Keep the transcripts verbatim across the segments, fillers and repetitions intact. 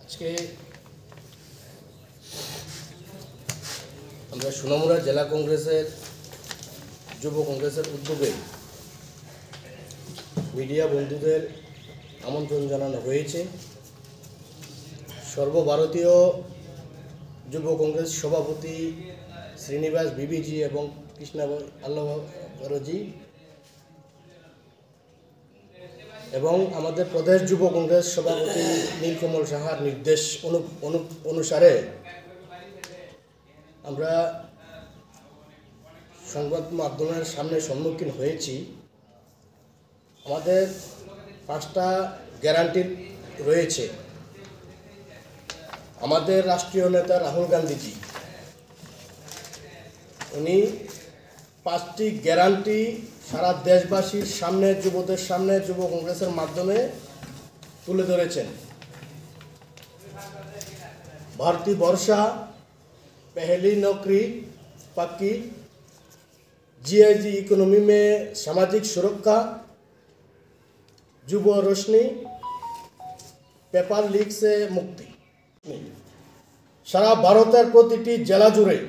আজকে আমরা সোনামুড়া জেলা কংগ্রেসের যুব কংগ্রেসের উদ্যোগে মিডিয়া বন্ধুদের আমন্ত্রণ জানানো হয়েছে। সর্বভারতীয় যুব কংগ্রেস সভাপতি শ্রীনিবাস বিবিজি এবং কৃষ্ণা আল্লাহজি এবং আমাদের প্রদেশ যুব কংগ্রেস সভাপতি নীলকমল সাহার নির্দেশ অনুসারে আমরা সংবাদ মাধ্যমের সামনে সম্মুখীন হয়েছি। আমাদের পাঁচটা গ্যারান্টি রয়েছে। আমাদের রাষ্ট্রীয় নেতা রাহুল গান্ধীজি উনি পাঁচটি গ্যারান্টি সারা দেশবাসীর সামনে, যুবদের সামনে যুব কংগ্রেসের মাধ্যমে তুলে ধরেছেন। भारतीय वर्षा, पहली नौकरी पक्की, जीआईजी इकोनॉमी में सामाजिक सुरक्षा, युवा रोशनी, पेपर लीक से मुक्ति। सारा भारतेर प्रतिटी জেলা জুড়ে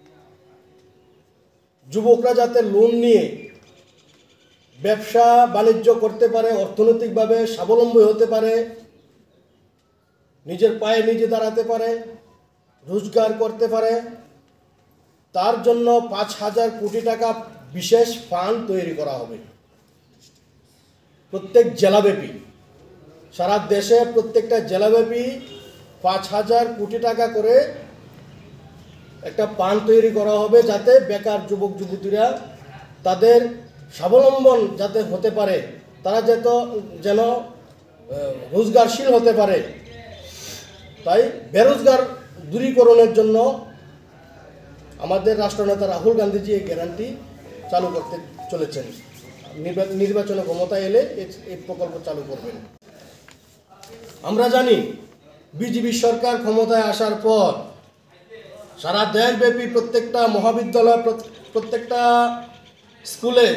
যুবকরা যাতে লোন নিয়ে ব্যবসা বাণিজ্য করতে পারে, অর্থনৈতিকভাবে স্বাবলম্বী হতে পারে, নিজের পায়ে নিজে দাঁড়াতে পারে, রোজগার করতে পারে, তার জন্য পাঁচ হাজার কোটি টাকা বিশেষ ফান্ড তৈরি করা হবে। প্রত্যেক জেলাব্যাপী, সারা দেশে প্রত্যেকটা জেলাব্যাপী পাঁচ হাজার কোটি টাকা করে একটা ফান্ড তৈরি করা হবে, যাতে বেকার যুবক যুবতীরা তাদের স্বাবলম্বন যাতে হতে পারে, তারা যেন যেন রোজগারশীল হতে পারে। তাই বেরোজগার দূরীকরণের জন্য আমাদের রাষ্ট্রনেতা রাহুল গান্ধীজি এই গ্যারান্টি চালু করতে চলেছেন। নির্বাচনে ক্ষমতায় এলে এই প্রকল্প চালু করবেন। আমরা জানি বিজেপি সরকার ক্ষমতায় আসার পর সারা দেশব্যাপী প্রত্যেকটা মহাবিদ্যালয়, প্রত্যেকটা স্কুলে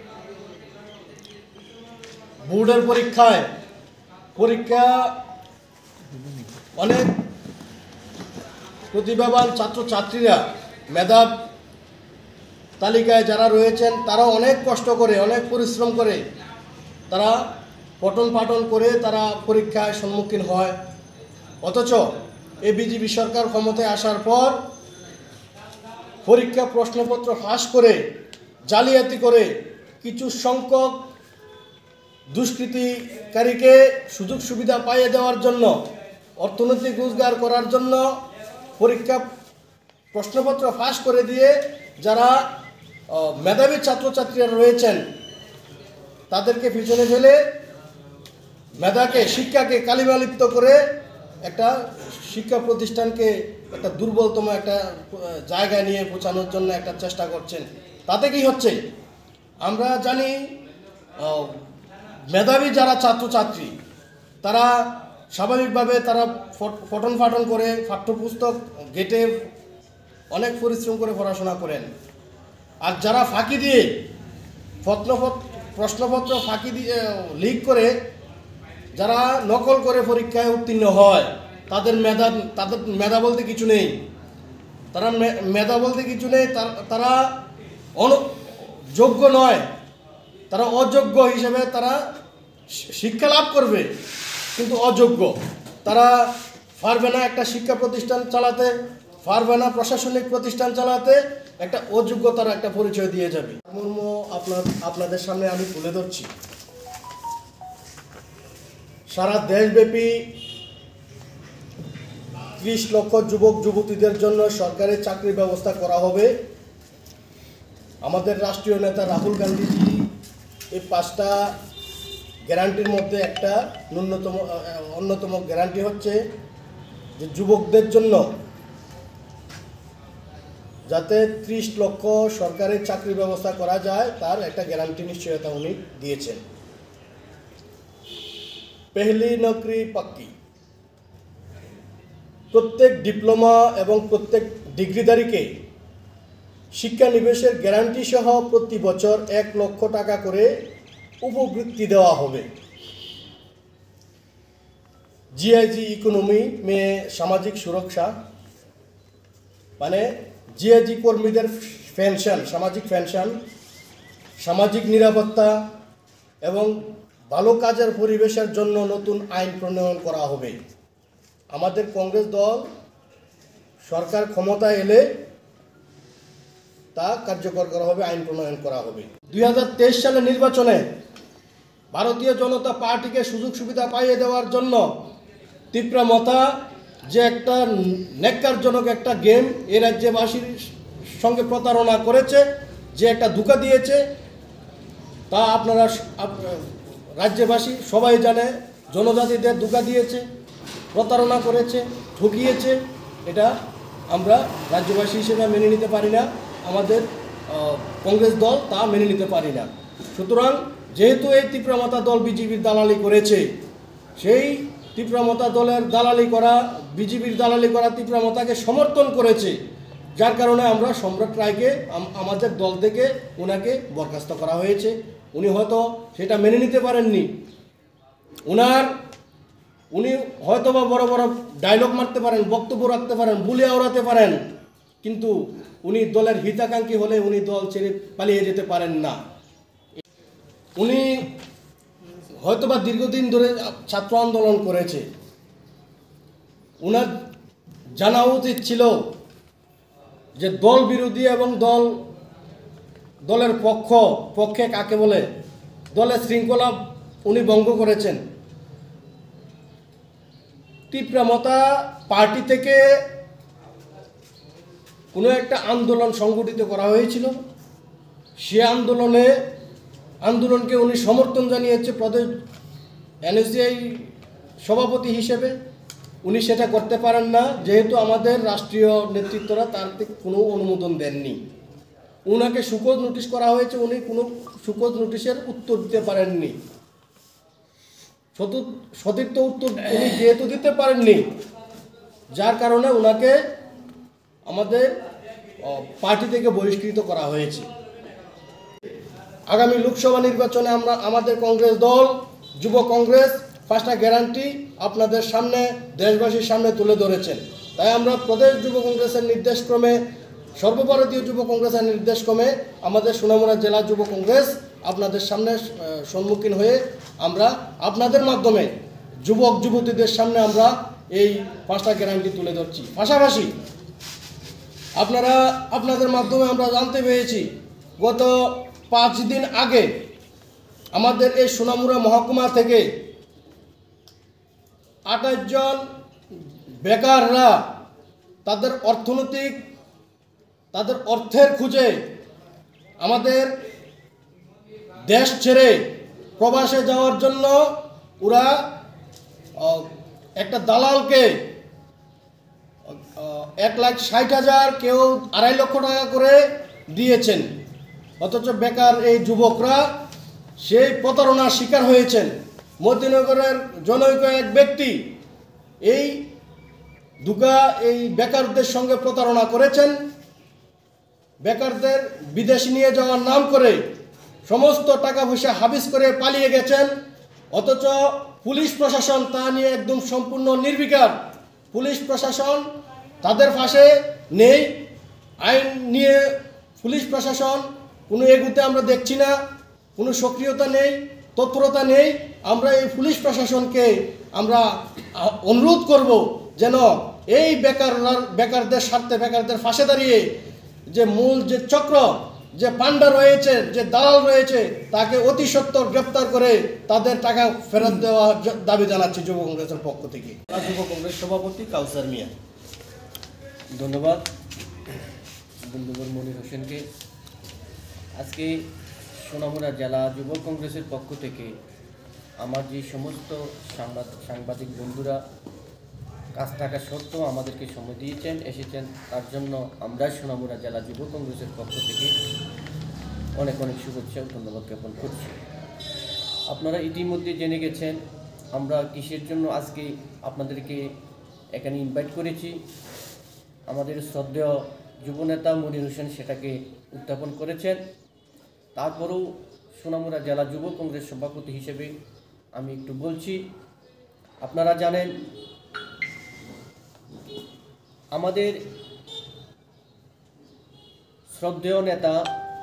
বোর্ডের পরীক্ষায় পরীক্ষা অনেক প্রতিভাবান ছাত্রছাত্রীরা, মেধা তালিকায় যারা রয়েছেন, তারা অনেক কষ্ট করে, অনেক পরিশ্রম করে, তারা পঠন পাঠন করে তারা পরীক্ষায় সম্মুখীন হয়। অথচ এই বিজেপি সরকার ক্ষমতায় আসার পর পরীক্ষা প্রশ্নপত্র ফাঁস করে, জালিয়াতি করে কিছু সংখ্যক দুষ্কৃতিকারীকে সুযোগ সুবিধা পাইয়ে দেওয়ার জন্য, অর্থনৈতিক রোজগার করার জন্য পরীক্ষা প্রশ্নপত্র ফাঁস করে দিয়ে যারা মেধাবী ছাত্রছাত্রীরা রয়েছেন তাদেরকে পিছনে ফেলে মেধাকে, শিক্ষাকে কালিমালিপ্ত করে একটা শিক্ষা প্রতিষ্ঠানকে একটা দুর্বলতম একটা জায়গায় নিয়ে পৌঁছানোর জন্য একটা চেষ্টা করছেন। তাতে কি হচ্ছে আমরা জানি, মেধাবী যারা ছাত্রছাত্রী তারা স্বাভাবিকভাবে তারা পঠন পাঠন করে, পাঠ্যপুস্তক ঘেটে অনেক পরিশ্রম করে পড়াশোনা করেন। আর যারা ফাঁকি দিয়ে প্রশ্নপত্র ফাঁকি দিয়ে লিক করে, যারা নকল করে পরীক্ষায় উত্তীর্ণ হয়, তাদের মেধা তাদের মেধা বলতে কিছু নেই। তারা মেধা বলতে কিছু নেই তারা যোগ্য নয়, তারা অযোগ্য হিসেবে তারা শিক্ষা লাভ করবে কিন্তু অযোগ্য। তারা পারবে না একটা শিক্ষা প্রতিষ্ঠান চালাতে, পারবে না প্রশাসনিক প্রতিষ্ঠান চালাতে, একটা অযোগ্যতার একটা পরিচয় দিয়ে যাবে। মর্ম আপনার আপনাদের সামনে আমি তুলে ধরছি। সারা দেশব্যাপী ত্রিশ লক্ষ যুবক যুবতীদের জন্য সরকারি চাকরির ব্যবস্থা করা হবে। আমাদের রাষ্ট্রীয় নেতা রাহুল গান্ধীজি এই পাঁচটা গ্যারান্টির মধ্যে একটা ন্যূনতম অন্যতম গ্যারান্টি হচ্ছে যে যুবকদের জন্য যাতে ত্রিশ লক্ষ সরকারি চাকরির ব্যবস্থা করা যায়, তার একটা গ্যারান্টি নিশ্চয়তা উনি দিয়েছেন। পেহলি নকরি পাক্কি, প্রত্যেক ডিপ্লোমা এবং প্রত্যেক ডিগ্রিধারীকে শিক্ষানিবেশের গ্যারান্টি সহ প্রতি বছর এক লক্ষ টাকা করে উপবৃত্তি দেওয়া হবে। जीआईजी इकोनॉमी में सामाजिक सुरक्षा माने जीआईजी কর্মীদের পেনশন সামাজিক পেনশন সামাজিক নিরাপত্তা এবং ভালো কাজের পরিবেশের জন্য নতুন আইন প্রণয়ন করা হবে। আমাদের কংগ্রেস দল সরকার ক্ষমতায় এলে তা কার্যকর করা হবে, আইন প্রণয়ন করা হবে। দুই হাজার তেইশ সালের নির্বাচনে ভারতীয় জনতা পার্টিকে সুযোগ সুবিধা পাইয়ে দেওয়ার জন্য তীব্রমতা যে একটা ন্যাক্কারজনক একটা গেম এ রাজ্যবাসীর সঙ্গে প্রতারণা করেছে, যে একটা ধোঁকা দিয়েছে তা আপনারা রাজ্যবাসী সবাই জানে। জনজাতিদের ধোঁকা দিয়েছে, প্রতারণা করেছে, ঠকিয়েছে। এটা আমরা রাজ্যবাসী হিসেবে মেনে নিতে পারি না, আমাদের কংগ্রেস দল তা মেনে নিতে পারি না। সুতরাং যেহেতু এই তীব্রমতা দল বিজেপির দালালি করেছে, সেই তীব্রমতা দলের দালালি করা বিজেপির দালালি করা তীব্রমতাকে সমর্থন করেছে, যার কারণে আমরা সম্রাট রায়কে আমাদের দল থেকে ওনাকে বরখাস্ত করা হয়েছে। উনি হয়তো সেটা মেনে নিতে পারেননি। ওনার উনি হয়তো বা বড় বড় ডায়লগ মারতে পারেন, বক্তব্য রাখতে পারেন, বুলি আওড়াতে পারেন, কিন্তু উনি দলের হিতাকাঙ্ক্ষী হলে উনি দল ছেড়ে পালিয়ে যেতে পারেন না। উনি হয়তোবা দীর্ঘদিন ধরে ছাত্র আন্দোলন করেছে, উনার জানা উচিত ছিল যে দল বিরোধী এবং দল দলের পক্ষ পক্ষে কাকে বলে। দলের শৃঙ্খলা উনি ভঙ্গ করেছেন। তীব্রমতা পার্টি থেকে কোনো একটা আন্দোলন সংগঠিত করা হয়েছিল, সে আন্দোলনে আন্দোলনকে উনি সমর্থন জানিয়েছে প্রদেশ এনএসজিআই সভাপতি হিসেবে। উনি সেটা করতে পারেন না, যেহেতু আমাদের রাষ্ট্রীয় নেতৃত্বরা তার থেকে কোনো অনুমোদন দেননি। উনাকে সুকোজ নোটিশ করা হয়েছে, উনি কোনো সুকোজ নোটিশের উত্তর দিতে পারেননি। সতীর্থ উত্তর উনি যেহেতু দিতে পারেননি, যার কারণে ওনাকে আমাদের পার্টি থেকে বহিষ্কৃত করা হয়েছে। আগামী লোকসভা নির্বাচনে আমরা আমাদের কংগ্রেস দল যুব কংগ্রেস পাঁচটা গ্যারান্টি আপনাদের সামনে দেশবাসীর সামনে তুলে ধরেছেন। তাই আমরা প্রদেশ যুব কংগ্রেসের নির্দেশক্রমে সর্বভারতীয় যুব কংগ্রেসের নির্দেশক্রমে আমাদের সোনামুড়া জেলা যুব কংগ্রেস আপনাদের সামনে সম্মুখীন হয়ে আমরা আপনাদের মাধ্যমে যুবক যুবতীদের সামনে আমরা এই পাঁচটা গ্যারান্টি তুলে ধরছি। পাশাপাশি আপনারা আপনাদের মাধ্যমে আমরা জানতে পেরেছি গত পাঁচ দিন আগে আমাদের এই সোনামুড়া মহকুমা থেকে আঠাশ জন বেকাররা তাদের অর্থনৈতিক তাদের অর্থের খুঁজে আমাদের দেশ ছেড়ে প্রবাসে যাওয়ার জন্য ওরা একটা দালালকে এক লাখ ষাট হাজার কেউ আড়াই লক্ষ টাকা করে দিয়েছেন। অথচ বেকার এই যুবকরা সেই প্রতারণার শিকার হয়েছেন। মতিনগরের জনৈক এক ব্যক্তি এই ধোঁকা এই বেকারদের সঙ্গে প্রতারণা করেছেন। বেকারদের বিদেশে নিয়ে যাওয়ার নাম করে সমস্ত টাকা পয়সা হাবিস করে পালিয়ে গেছেন। অথচ পুলিশ প্রশাসন তা নিয়ে একদম সম্পূর্ণ নির্বিকার। পুলিশ প্রশাসন তাদের পাশে নেই, আইন নিয়ে পুলিশ প্রশাসন কোনো এগুতে আমরা দেখছি না, কোনো সক্রিয়তা নেই, তৎপরতা নেই। আমরা এই পুলিশ প্রশাসনকে আমরা অনুরোধ করব যেন এই বেকার বেকারদের স্বার্থে বেকারদের পাশে দাঁড়িয়ে যে মূল যে চক্র যে পান্ডা রয়েছে যে দালাল রয়েছে তাকে অতি সত্বর গ্রেপ্তার করে তাদের টাকা ফেরত দেওয়ার দাবি জানাচ্ছি যুব কংগ্রেসের পক্ষ থেকে। যুব কংগ্রেস সভাপতি কাউসার মিয়া। ধন্যবাদ বন্ধুবর মনির হোসেনকে। আজকে সোনামুড়া জেলা যুব কংগ্রেসের পক্ষ থেকে আমার যে সমস্ত সাংবাদিক বন্ধুরা কাজ থাকা সত্ত্বেও আমাদেরকে সময় দিয়েছেন এসেছেন, তার জন্য আমরা সোনামুড়া জেলা যুব কংগ্রেসের পক্ষ থেকে অনেক অনেক শুভেচ্ছা ও ধন্যবাদ জ্ঞাপন করছি। আপনারা ইতিমধ্যে জেনে গেছেন আমরা কিসের জন্য আজকে আপনাদেরকে এখানে ইনভাইট করেছি। আমাদের শ্রদ্ধেয় যুবনেতা মনির হোসেন সেটাকে উত্থাপন করেছেন। তারপরেও সোনামুড়া জেলা যুব কংগ্রেস সভাপতি হিসেবে আমি একটু বলছি, আপনারা জানেন আমাদের শ্রদ্ধেয় নেতা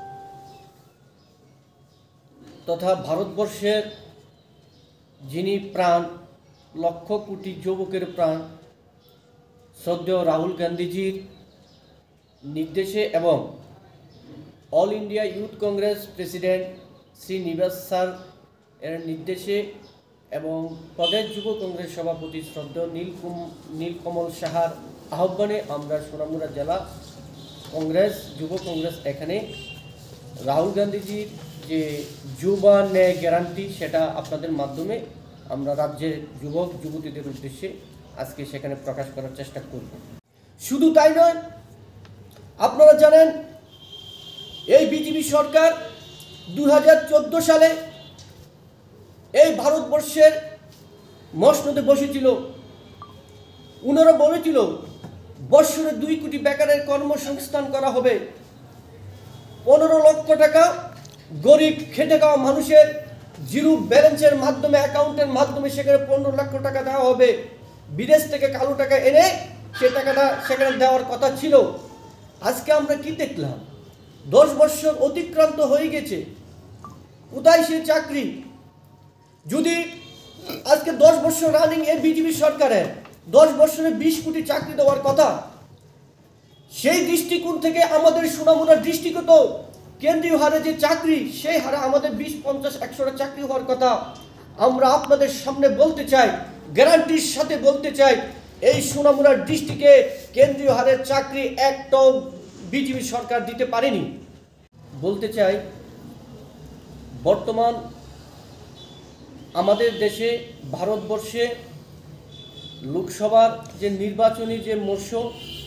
তথা ভারতবর্ষের যিনি প্রাণ, লক্ষ কোটি যুবকের প্রাণ, শ্রদ্ধেয় রাহুল গান্ধীজির নির্দেশে এবং all India youth congress president Srinivas sir এর নির্দেশে এবং প্রদেশ যুব কংগ্রেস সভাপতি শ্রদ্ধেয় নীলকুম নীলকমল সাহার আহ্বানে আমরা সোনামুড়া জেলা কংগ্রেস যুব কংগ্রেস এখানে রাহুল গান্ধীজির যে যুবা ন্যায় গ্যারান্টি সেটা আপনাদের মাধ্যমে আমরা রাজ্যের যুবক যুবতীদের উদ্দেশ্যে আজকে সেখানে প্রকাশ করার চেষ্টা করব। শুধু তাই নয়, আপনারা জানেন এই বিজেপি সরকার দু হাজার চোদ্দো সালে এই ভারতবর্ষের মসনদে বসেছিল। ওনারা বলেছিল বৎসরে দুই কোটি বেকারের কর্মসংস্থান করা হবে, পনেরো লক্ষ টাকা গরিব খেটে খাওয়া মানুষের জিরো ব্যালেন্সের মাধ্যমে অ্যাকাউন্টের মাধ্যমে সেখানে পনেরো লক্ষ টাকা দেওয়া হবে। বিদেশ থেকে কালো টাকা এনে সে টাকাটা সেখানে দেওয়ার কথা ছিল। আজকে আমরা কি দেখলাম? দশ বছর অতিক্রান্ত হয়ে গেছে, কোথায় সে চাকরি? যদি আজকে দশ বছর রানিং এই বিজেপি সরকারের দশ বছরে বিশ কোটি চাকরি দেওয়ার কথা, সেই দৃষ্টিকোণ থেকে আমাদের সোনামুড়ার দৃষ্টিগত কেন্দ্রীয় হারে যে চাকরি, সেই হারে আমাদের বিশ পঞ্চাশ একশোটা চাকরি হওয়ার কথা। আমরা আপনাদের সামনে বলতে চাই, গ্যারান্টির সাথে বলতে চাই, এই সোনামুড়ার ডিস্ট্রিক্টে কেন্দ্রীয় হারের চাকরি একটাও বিজেপি সরকার দিতে পারেনি। বলতে চাই, বর্তমান আমাদের দেশে ভারতবর্ষে লোকসভার যে নির্বাচনী যে মরশুম,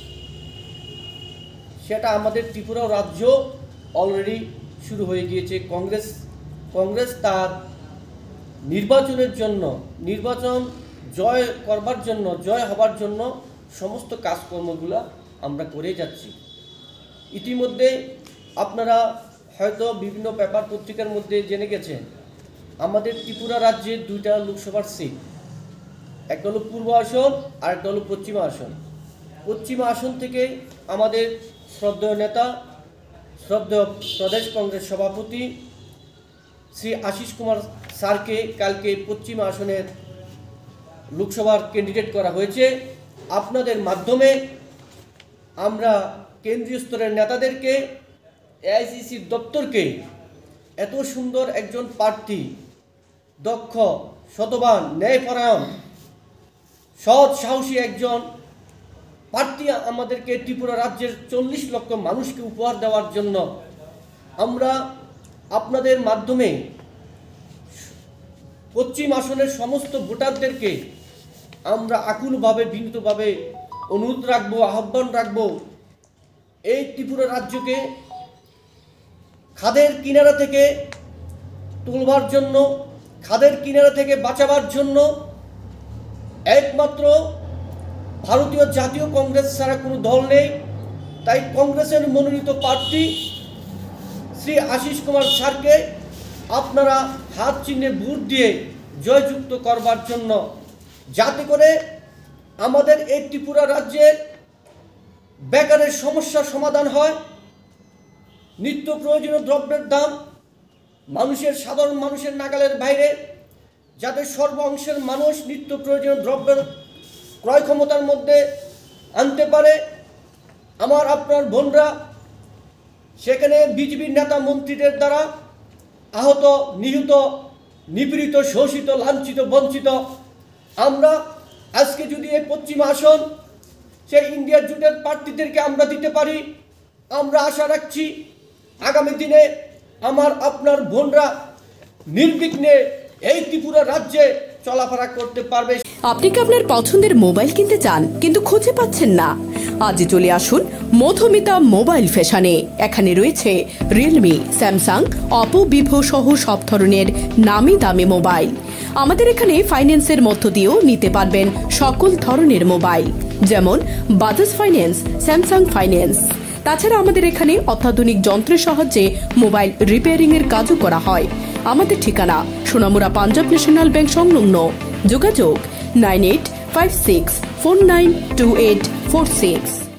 সেটা আমাদের ত্রিপুরা রাজ্য অলরেডি শুরু হয়ে গিয়েছে। কংগ্রেস কংগ্রেস তার নির্বাচনের জন্য, নির্বাচন জয় করবার জন্য, জয় হবার জন্য সমস্ত কাজকর্মগুলো আমরা করে যাচ্ছি। ইতিমধ্যে আপনারা হয়তো বিভিন্ন পেপার পত্রিকার মধ্যে জেনে গেছেন আমাদের ত্রিপুরা রাজ্যে দুইটা লোকসভার সিট, একটা হলো পূর্ব আসন আর একটা হলো পশ্চিমা আসন। পশ্চিমা আসন থেকে আমাদের শ্রদ্ধেয় নেতা, শ্রদ্ধেয় প্রদেশ কংগ্রেস সভাপতি শ্রী আশিস কুমার স্যারকে কালকে পশ্চিমা আসনের লোকসভার ক্যান্ডিডেট করা হয়েছে। আপনাদের মাধ্যমে আমরা কেন্দ্রীয় স্তরের নেতাদেরকে, এআইসিসির দপ্তরকে, এত সুন্দর একজন প্রার্থী, দক্ষ, সতবান, ন্যায়পরায়ণ, সৎ সাহসী একজন প্রার্থী আমাদেরকে ত্রিপুরা রাজ্যের চল্লিশ লক্ষ মানুষকে উপহার দেওয়ার জন্য আমরা আপনাদের মাধ্যমে পশ্চিম আসনের সমস্ত ভোটারদেরকে আমরা আকুলভাবে, বিনীতভাবে অনুরোধ রাখবো, আহ্বান রাখবো, এই ত্রিপুরা রাজ্যকে খাদের কিনারা থেকে তুলবার জন্য, খাদের কিনারা থেকে বাঁচাবার জন্য একমাত্র ভারতীয় জাতীয় কংগ্রেস ছাড়া কোনো দল নেই। তাই কংগ্রেসের মনোনীত প্রার্থী শ্রী আশিস কুমার স্যারকে আপনারা হাত চিহ্নে ভোট দিয়ে জয়যুক্ত করবার জন্য, যাতে করে আমাদের এই ত্রিপুরা রাজ্যের বেকারের সমস্যার সমাধান হয়, নিত্য প্রয়োজনীয় দ্রব্যের দাম মানুষের, সাধারণ মানুষের নাগালের বাইরে, যাতে সর্ব অংশের মানুষ নিত্য প্রয়োজনীয় দ্রব্যের ক্রয় ক্ষমতার মধ্যে আনতে পারে। আমার আপনার বোনরা সেখানে বিজেপির নেতা মন্ত্রীদের দ্বারা আহত, নিহত, নিপীড়িত, শোষিত, লাঞ্ছিত, বঞ্চিত। আমরা আজকে যদি এই পশ্চিম আসন সেই ইন্ডিয়া জোটের প্রার্থীদেরকে আমরা দিতে পারি, আমরা আশা রাখছি আগামী দিনে আমার আপনার বোনরা নির্বিঘ্নে এই ত্রিপুরা রাজ্যে চলাফেরা করতে পারবে। আপনি কি আপনার পছন্দের মোবাইল কিনতে চান কিন্তু খুঁজে পাচ্ছেন না? আজই চলে আসুন মধুমিতা মোবাইল ফ্যাশনে। এখানে রয়েছে রিয়েলমি, স্যামসাং, অপো, ভিভো সহ সব ধরনের নামি দামি মোবাইল। আমাদের এখানে ফাইন্যান্সের মধ্য দিয়েও নিতে পারবেন সকল ধরনের মোবাইল, যেমন বাজাজ ফাইন্যান্স, স্যামসাং ফাইন্যান্স। তাছাড়া আমাদের এখানে অত্যাধুনিক যন্ত্রের সাহায্যে মোবাইল রিপেয়ারিং এর কাজও করা হয়। আমাদের ঠিকানা সোনামুড়া পাঞ্জাব ন্যাশনাল ব্যাংক সংলগ্ন। যোগাযোগ nine eight five six four nine two eight four six.